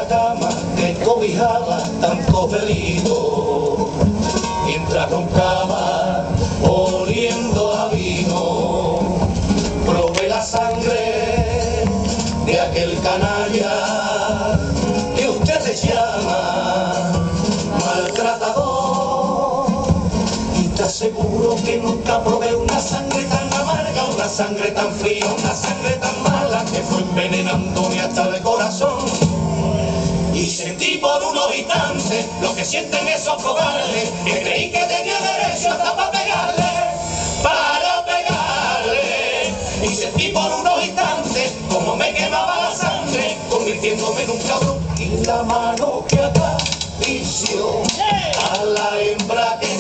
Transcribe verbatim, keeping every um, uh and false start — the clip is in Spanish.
la cama que cobijaba tantos delitos, mientras roncaba oliendo a vino, probé la sangre de aquel canalla que usted se llama maltratador, y te aseguro que nunca probé una sangre tan amarga, una sangre tan fría, una sangre tan mala que fue envenenándome hasta el corazón. Y sentí por unos instantes lo que sienten esos cobardes, que creí que tenía derecho hasta para pegarle, para pegarle. Y sentí por unos instantes como me quemaba la sangre, convirtiéndome en un cabrón. Y la mano que acarició a la hembra que